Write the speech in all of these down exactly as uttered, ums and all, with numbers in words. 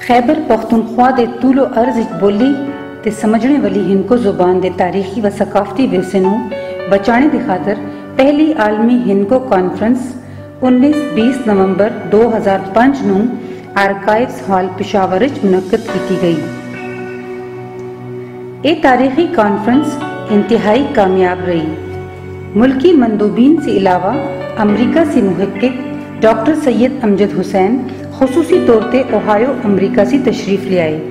خیبر پختونخوا دے طول و عرض وچ بولی تے سمجھنے والی ہندکو زبان دے تاریخی و ثقافتی ورثے نوں بچانے دی خاطر پہلی عالمی ہندکو کانفرنس انیس بیس نومبر دو ہزار پانچ نوں آرکائیوز ہال پشاور وچ منعقد کی گئی۔ یہ تاریخی کانفرنس انتہائی کامیاب رہی۔ ملکی مندوبین سے علاوہ امریکہ سے محقق ڈاکٹر سید امجد حسین خصوصی طور پہ اوہایو امریکہ سے تشریف لے آئے۔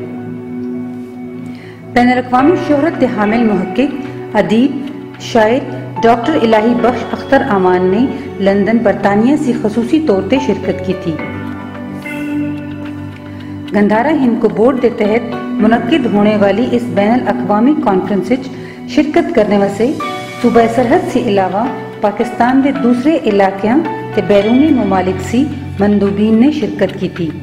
بین الاقوامی شہرت کے حامل محقق ادیب شاعر ڈاکٹر الہی بخش اختر امان نے لندن برطانیہ سے خصوصی طور پہ شرکت کی تھی۔ گندھارا ہندکو بورڈ کے تحت منعقد ہونے والی اس بین الاقوامی کانفرنس شرکت کرنے واسطے صوبہ سرحد سے علاوہ پاکستان کے دوسرے علاقوں کے بیرونی ممالک سے مندوبین نے شرکت کی تھی۔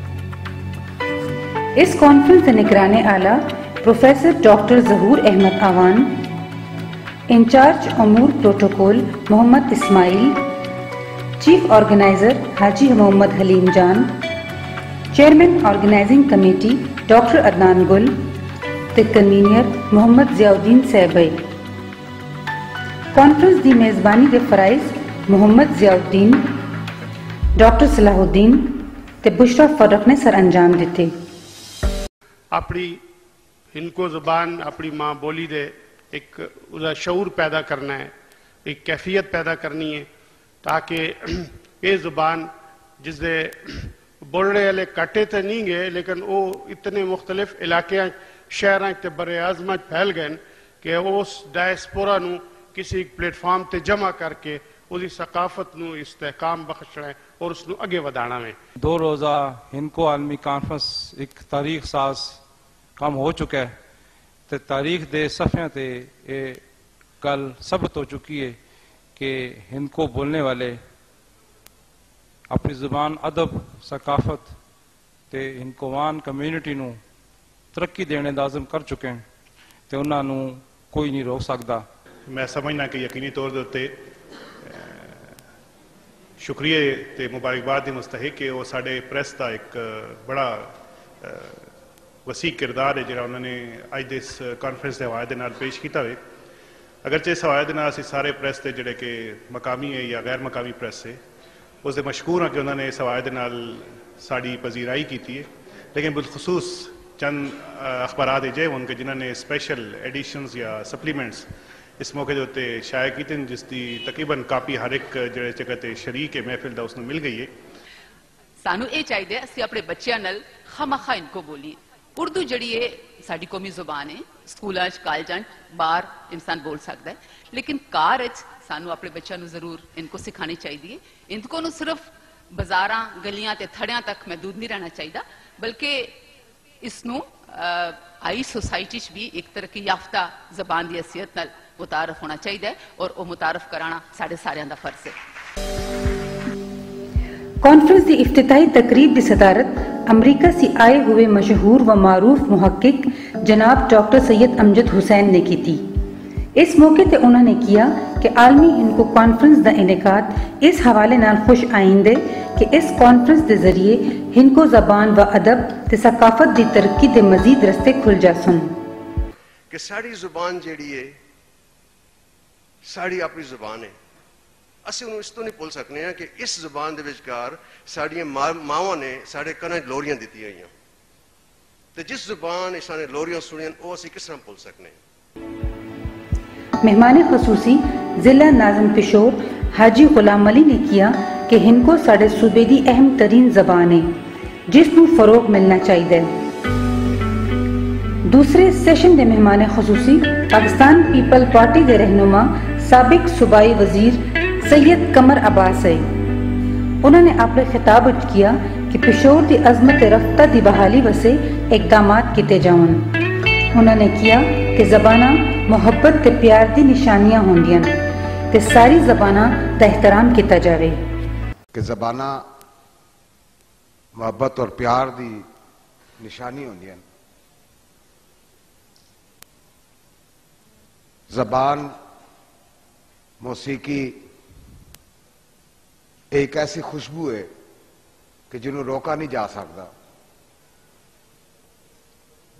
اس کانفرنس کے نگران اعلیٰ professor doctor Zahoor Ahmad Awan, in charge امور protocol Muhammad Ismail, chief organizer Haji Muhammad Haleem Jan, chairman organizing committee doctor Adnan Gul تے کنوینر محمد ضیاء الدین صاحبے۔ کانفرنس دی میزبانی کے فرائض محمد ضیاء الدین، ڈاکٹر صلاح الدین تے بشرا فرق نے سر انجام دیتے۔ اپنی ہندکو زبان اپنی ماں بولی دے ایک شعور پیدا کرنا ہے، ایک کیفیت پیدا کرنی ہے تاکہ یہ زبان جس دے بولنے والے کٹے تے نہیں گئے لیکن وہ اتنے مختلف علاقے شہراں تے بر اعظم پھیل گئے کہ اس ڈائسپورا نو کسی ایک پلیٹ فارم تے جمع کر کے اسی ثقافت نو استحکام بخشنا ہے اور اس نو اگے ودانا ہے۔ دو روزہ ہندکو عالمی کانفرنس ایک تاریخ ساز کام ہو چکا ہے تے تاریخ دے صفحے تے یہ گل ثبت ہو چکی ہے کہ ہندکو بولنے والے اپنی زبان ادب ثقافت تے ہندکوان کمیونٹی نو ترقی دینے دا عزم کر چکے ہیں تے انہاں نو کوئی نہیں روک سکتا۔ میں سمجھنا کہ یقینی طور دے شکریہ تے مبارکباد دی مستحق ہے وہ ساڈے پریس دا ایک بڑا وسیع کردار ہے جڑا انہوں نے اج دے اس کانفرنس کے حوالے نال پیش کیتا ہوئے۔ اگرچہ اس حوالے دے نال اسی سارے پریس دے جڑے کہ مقامی ہے یا غیر مقامی پریس ہے اس دے مشکور ہاں کہ انہوں نے اس حوالے دے نال ساڑی پذیرائی کی ہے، لیکن بالخصوص چند اخبارات جے ان کے جنہوں نے اسپیشل ایڈیشنز یا سپلیمنٹس اس موقع ہوتے شائع کیتے ہیں جس کی تقریباً کاپی ہر ایک جڑے جگہ تے شریک محفل دا اس نے مل گئی ہے۔ سانو یہ چاہیے اسی اپنے بچیاں نال خامخواہ ان کو بولی اردو جڑی ہے ساری قومی زبان ہے، سکولاں کالجاں باہر انسان بول سکتا ہے لیکن کار سانو اپنے بچوں نو ضرور ان کو سکھانی چاہیے۔ ان کو نو صرف بازاراں گلیاں تے تھڑیاں تک محدود نہیں رہنا چاہیے بلکہ اس نو آئی سوسائٹی بھی ایک ترقی یافتہ زبان دی حیثیت نال متعارف ہونا چاہیے اور وہ متعارف کرانا سارے سارے دا فرض ہے۔ کانفرنس دی افتتاحی تقریب کی صدارت امریکہ سے آئے ہوئے مشہور و معروف محقق جناب ڈاکٹر سید امجد حسین نے کی تھی۔ اس موقع تے انہوں نے کیا کہ عالمی ہندکو کانفرنس دا انعقاد اس حوالے نال خوش آئندے کہ اس کانفرنس دے ذریعے ہندکو زبان و ادب تے ثقافت دی ترقی دے مزید رستے کھل جا سن۔ کہ ساری زبان جیڑی ہے ساری اپنی زبان ہے، اسی انہوں اس تو نہیں بول سکنے ہیں کہ اس زبان دے وچکار ساڑیاں ماواں نے ساڑے کنے لوریاں دیتی ہیں تو جس زبان اس نے لوریاں سنیں وہ اسی کس طرح بول سکنے ہیں۔ مہمان خصوصی ضلع ناظم پشور حاجی غلام علی نے کیا کہ ہندکو ساڑے صوبے دی اہم ترین زبان ہے جس نو فروغ ملنا چاہیے۔ دوسرے سیشن دے مہمان خصوصی پاکستان پیپل پارٹی دے رہنما سابق صوبائی وزیر سید قمر عباس ہے۔ انہوں نے اپنے خطاب وچ کیا کہ پشور دی عظمت رفتہ دی بحالی واسطے اقدامات کیتے جاؤن۔ انہوں نے کیا کہ زباناں محبت تے پیار دی نشانیاں ہوندیاں تے ساری زباناں دا احترام کیتا جاوے۔ کہ زباناں محبت اور پیار دی نشانی ہوندیاں۔ زبان موسیقی ایک ایسی خوشبو ہے کہ جنہوں روکا نہیں جا سکتا۔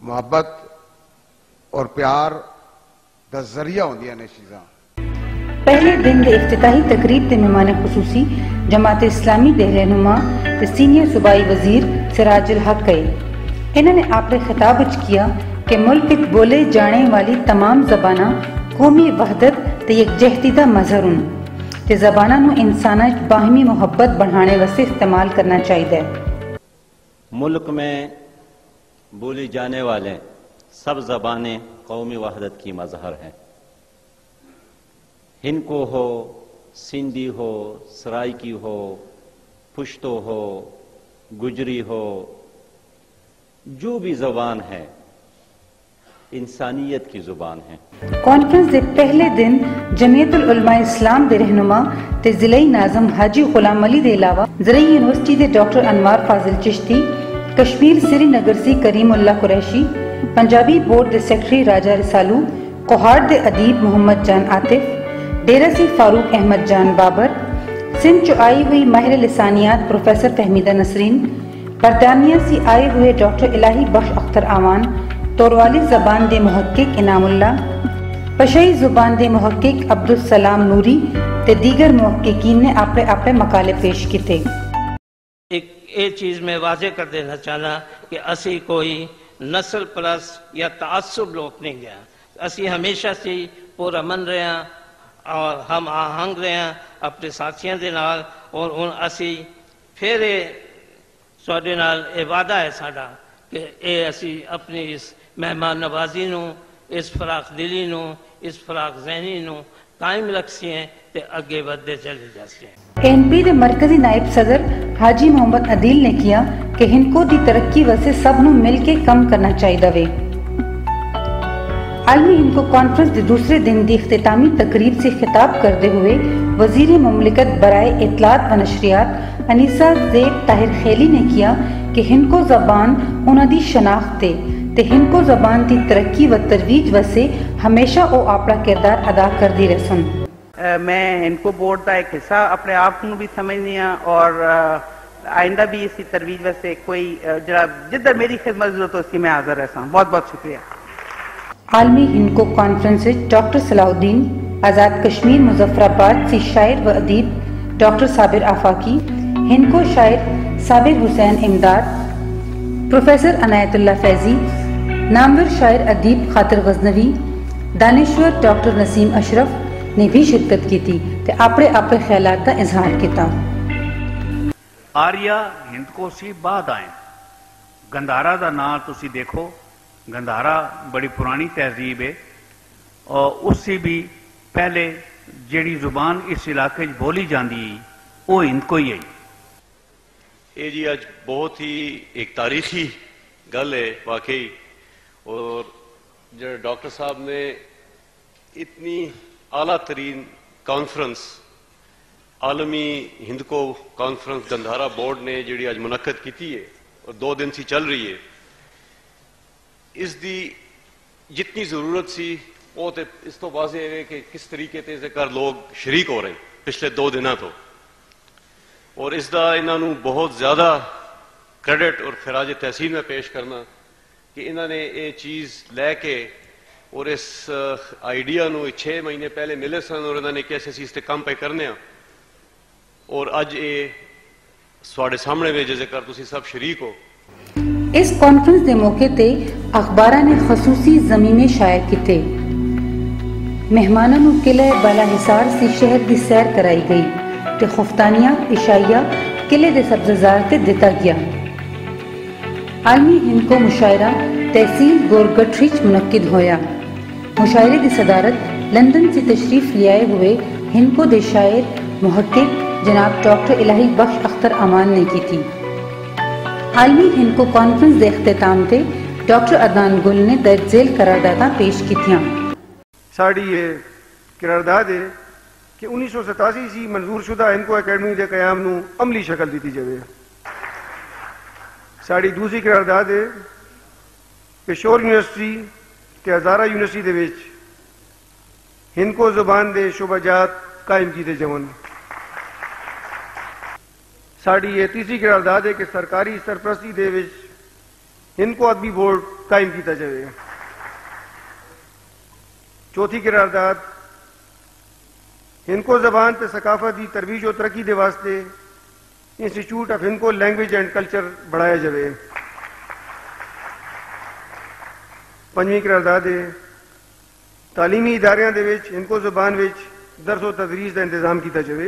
محبت اور پیار دا ذریعہ ہوندیاں نے چیزاں. پہلے دن دے افتتاحی تقریب تے مہمان خصوصی جماعت اسلامی دے رہنما تے سینئر صوبائی وزیر سراج الحق گئے. انہوں نے اپنے خطاب وچ کیا کہ ملک وچ بولے جانے والی تمام زباناں قومی وحدت تے یکجہتی دا مظہر ہن تے زباناں نو انساناں وچ باہمی محبت بڑھانے واسطے استعمال کرنا چاہیے. ملک میں بولی جانے والے سب زبانیں قومی وحدت کی مظہر ہیں. ہندکو ہو، سندھی ہو، سرائکی ہو، پشتو ہو، گجری ہو، جو بھی زبان ہے انسانیت کی زبان ہے. کانفرنس دے پہلے دن جمعیت العلماء اسلام دے رہنما تے ضلعی ناظم حاجی غلام علی دے علاوہ زرعی یونیورسٹی دے ڈاکٹر انوار فاضل چشتی، کشمیر سری نگر سی کریم اللہ قریشی، پنجابی بورڈ دے سیکرٹری راجہ رسالو، کوہاڑ دے ادیب محمد جان عاطف، ڈیرہ سی فاروق احمد جان بابر، سندھ چو آئی ہوئی ماہر لسانیات پروفیسر فہمیدہ نسرین، برطانیہ سے آئے ہوئے ڈاکٹر الہی بخش اختر آوان، توروالی زبان دے محقق انعام اللہ، پشائی زبان دے محقق عبدالسلام نوری تے دیگر محققین نے اپنے اپنے مقالے پیش کیتے. ایک یہ چیز میں واضح کر دینا چاہنا کہ اسی کوئی نسل پرس یا تعصب لوگ نہیں گیا. اسی ہمیشہ سے پورا من رہے ہیں اور ہم آہنگ رہے ہیں اپنے ساتھیاں دے نال اور ان اسی پھر سوڈے نال یہ وعدہ ہے ساڈا کہ اے اسی اپنی اس مہمان نوازی نو، اس فراخ دلی نو، اس فراخ ذہنی نو قائم رکھسی ہیں تے اگے بدے چلے جاسی ہیں. این پی دے مرکزی نائب صدر حاجی محمد عدیل نے کیا کہ ہندکو دی ترقی واسطے سب نو مل کے کم کرنا چاہیے وے. عالمی ہندکو کانفرنس دے دوسرے دن دی اختتامی تقریب سے خطاب کرتے ہوئے وزیر مملکت برائے اطلاعات و نشریات انیسہ زیب طاہر خیلی نے کیا کہ ہندکو زبان انہاں دی شناخت تے تے ہندکو زبان دی ترقی و ترویج واسطے ہمیشہ او اپنا کردار ادا کردی رسن. میں ہندکو بورڈ کا ایک حصہ اپنے آپ کو بھی سمجھنی ہاں اور آئندہ بھی اسی ترویج واسطے کوئی جدھر میری خدمت ضرورت ہو اس کی میں حاضر رہتا ہوں. بہت بہت شکریہ. عالمی ہندکو کانفرنس ڈاکٹر صلاح الدین آزاد کشمیر مظفر آباد سے شاعر و ادیب ڈاکٹر صابر آفاقی، ہندکو شاعر صابر حسین امداد، پروفیسر عنایت اللہ فیضی، نامور شاعر ادیب خاطر غزنوی، دانشور ڈاکٹر نسیم اشرف نے بھی شرکت کی تھی تے اپنے اپنے خیالات کا اظہار کیتا. آریہ ہندکو سی بعد آئے. گندھارا دا نام تسی دیکھو، گندھارا بڑی پرانی تہذیب ہے اور اس سے بھی پہلے جیڑی زبان اس علاقے بولی جاندی وہ ہندکو ہی ہے. یہ جی آج بہت ہی ایک تاریخی گل ہے واقعی. اور جو ڈاکٹر صاحب نے اتنی اعلیٰ ترین کانفرنس عالمی ہندکو کانفرنس گندھارا بورڈ نے جڑی آج منعقد کی ہے اور دو دن سی چل رہی ہے، اس دی جتنی ضرورت سی وہ تے اس تو واضح ہے کہ کس طریقے تے کر لوگ شریک ہو رہے ہیں پچھلے دو دنوں تو. اور اس دا انہوں نے بہت زیادہ کریڈٹ اور خراج تحسین میں پیش کرنا کہ انہوں نے یہ چیز لے کے اور اس آئیڈیا نو چھ مہینے پہلے ملے سن اور انہوں نے کیسے اسی اس تے کام پہ کرنے ہیں اور اج یہ سواڑے سامنے میں جیسے کر تسی سب شریک ہو. اس کانفرنس دے موقع تے اخبارہ نے خصوصی ضمیمے شائع کیتے. مہمانوں نو قلعہ بالا حصار سے شہر دی سیر کرائی گئی تے خفتانیہ عشائیہ قلعے دے سبززار تے دتا گیا. عالمی ہندکو مشاعرہ تحصیل گورگٹھ منعقد ہویا. مشاعرے کی صدارت لندن سے تشریف لے آئے ہوئے ہندکو دے شاعر محقق جناب ڈاکٹر الہی بخش اختر امان نے کی تھی. عالمی ہندکو کانفرنس دے اختتام تے ڈاکٹر عدنان گل نے درج ذیل قرارداداں پیش کیتیاں. ساڑی یہ قرارداد ہے کہ انیس سو ستاسی سی منظور شدہ ہندکو اکیڈمی دے قیام نو عملی شکل دیتی جائے. ساڑی دوسری قرارداد ہے پشور یونیورسٹی تے ہزارہ یونیورسٹی دے وچ ہندکو زبان دے شعبہ جات قائم کیتے جون. ساڑی یہ تیسری قرارداد ہے کہ سرکاری سرپرستی دے وچ ہندکو ادبی بورڈ قائم کیتا جائے. چوتھی قرارداد ہندکو زبان تے ثقافت کی ترویج و ترقی دے واسطے institute of Hindko language and culture بڑھایا جائے. پنجویں قرارداد ہے تعلیمی اداریاں دے وچ ہندکو زبان وچ درس و تدریس دا انتظام کیتا جائے.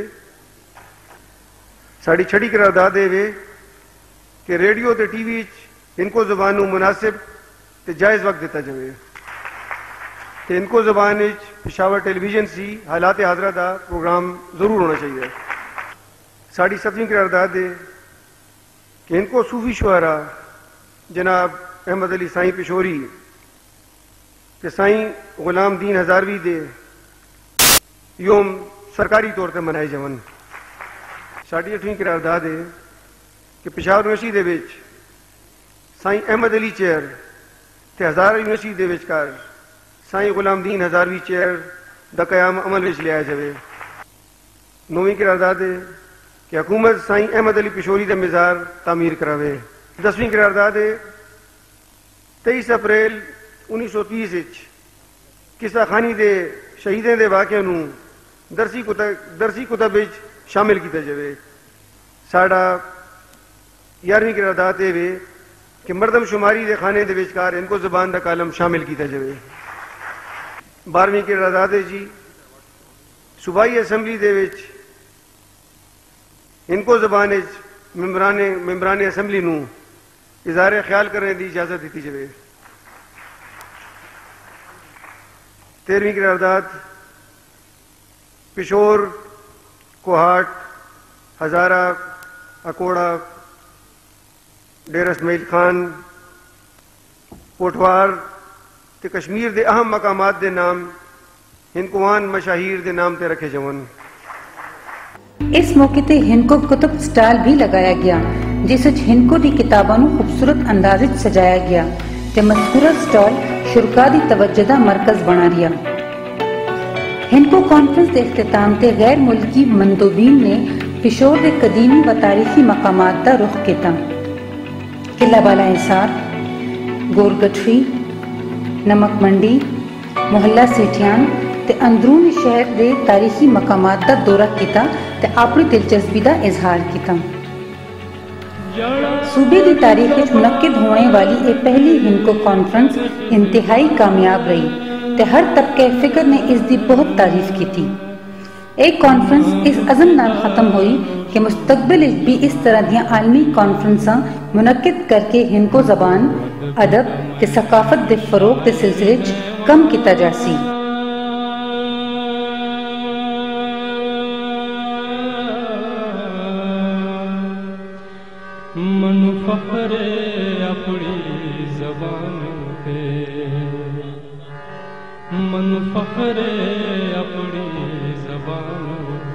ساڑی چھٹی قرارداد ہے کہ ریڈیو تے ٹی وی ہندکو زبان نو مناسب تے جائز وقت دیتا جائے. کہ ہندکو زبان پشاور ٹیلی ویژن سی حالات حاضرہ دا پروگرام ضرور ہونا چاہیے. ساڑی ستویں قرارداد ہے کہ ہندکو صوفی شعراء جناب احمد علی سائیں پشوری کہ سائیں غلام دین ہزاروی دے یوم سرکاری طور تے منائے جون. ساڑی اٹھویں قرارداد ہے کہ پشاور یونیورسٹی دے وچ سائیں احمد علی چیئر تے ہزارہ یونیورسٹی دے وچکار سائیں غلام دین ہزاروی چیئر دا قیام عمل وچ لیا جائے. نویں قرارداد ہے کہ حکومت سائیں احمد علی پشوری دا مزار تعمیر کراوے. دسویں قرارداد ہے تیئیس اپریل انیس سو تیس قصہ خانی دے شہیدیں دے واقعے نو درسی کتب درسی کتب وچ شامل کیتا جائے. ساڑا یارویں قرارداد ہے کہ مردم شماری دے خانے دے وچکار ہندکو زبان دا کالم شامل کیتا جائے. بارہویں قرارداد ہے جی صوبائی اسمبلی دے وچ ہندکو زبان وچ ممبران ممبران اسمبلی نو اظہار خیال کرنے دی اجازت دیتی جائے. تیرہویں قرارداد پشور کوہاٹ ہزارہ اکوڑا ڈیرہ اسماعیل خان پوٹوار تے کشمیر دے اہم مقامات دے نام ہندکوان مشاہیر دے نام تے رکھے جون. اس موقع تے ہندکو کتب سٹال بھی لگایا گیا جس وچ ہندکو دی کتاباں نو خوبصورت انداز وچ سجایا گیا تے مذکورہ سٹال شرکاء دی توجہ دا مرکز بنا رہیا. ہندکو کانفرنس دے اختتام تے غیر ملکی مندوبین نے پشور دے قدیمی و تاریخی مقامات دا رخ کیتا. قلعہ بالا حصار، گور گٹھری، نمک منڈی، محلہ سیٹیان تے اندرون شہر دے تاریخی مقامات دا دورہ کیتا تے اپنی دلچسپی دا اظہار کیتا. صوبے دی تاریخ وچ منعقد ہونے والی یہ پہلی ہندکو کانفرنس انتہائی کامیاب رہی تے ہر طبقہ فکر نے اس دی بہت تعریف کی تھی. ایک کانفرنس اس عزم نال ختم ہوئی کہ مستقبل بھی اس طرح دیا عالمی کانفرنساں منعقد کر کے ہندکو زبان، ادب تے ثقافت دے فروغ دے سلسلے وچ کم کیتا جا سی. من فخر اپنی زبان پہ، من فخر اپنی زبان